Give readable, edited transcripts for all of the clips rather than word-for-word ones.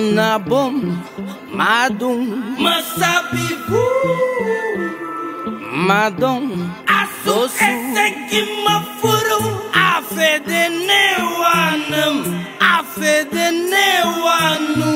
Manabom, Madum, Masabivu, Madom, Asu Eseki Mafuru, Afedene Wanam, Afedene Wanu,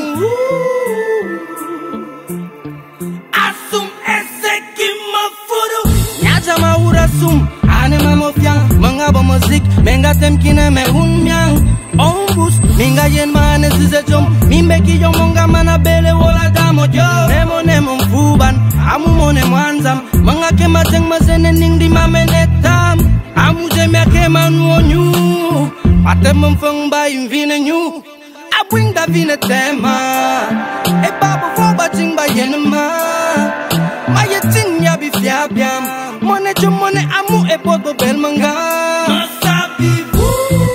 Asum Eseki Mafuru, Nyaja Maurasum, Anema Mofiang, Mangaba Musik, Mengatem Kine Mehunmiang, Ombus, Minga Yen Mane Zizejom, Mimbeki Yomonga Manabele Wola Damo Jo, Nemo Nemo Fuban, Amumone Mwanzam, Mangake Mateng Mazene Ning di Mamenetam, Amuje Miake Manuonyu, Patem Fung by Invine New, I bring the Vinetema, a Baba Fobating by Yenema, Maya Ting Yabi Fiabiam, Mone Jumone Amu e Bobo Belmanga, Masabivu,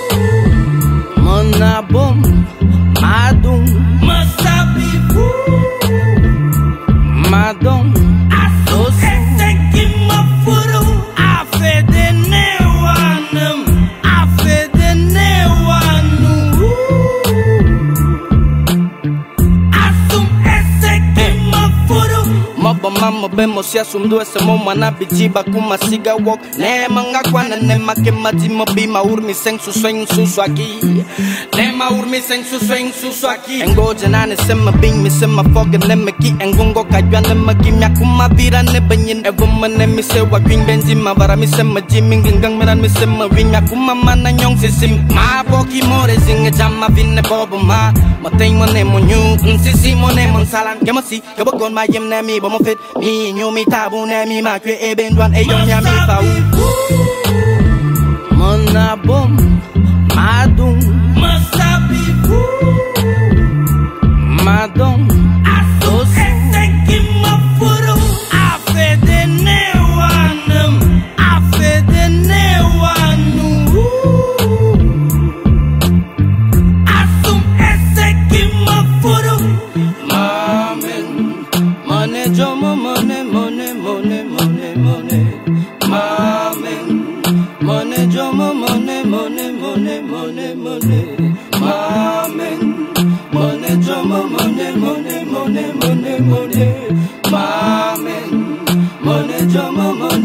Manabom, Madum, Masabivu, Madom, Asu Eseki Mafuru, Afedene Wanam, Afedene Wanu, Asum Eseki Mafuru, Maba mama bemo sia sumdu ese moma na bijiba kuma siga walk ne manga kwana ne make mati mobi ma urmi seng su swing su swaki ne ma urmi seng su swing su swaki engo jana ne sema bing mi sema fog ne meki engongo kajwa ne maki mya kuma vira ne banyin evuma ne mi se wa gwing benji ma bara mi sema jiming gingang meran mi sema wing mya kuma mana nyong sisim ma boki more zinga jama vinne bobo ma mateng mo ne mo nyu sisi mo ne mon salan kemasi kebokon ma yem ne mi mo fit mi nyu mi tabu ne mi ma kwe e ben dwan e yon ya mi fa Manabom Madum Masabivu, Madom Asu Eseki Mafuru, Afedene Wanam Afedene Wanu Asum Eseki Mafuru, Mamen Mone jomo mone mone mone mone mone Mamen Mone jomo mone mone mone mone mone Mamen Mone jomo mone mone mone mone mone Mamen Mone jomo mone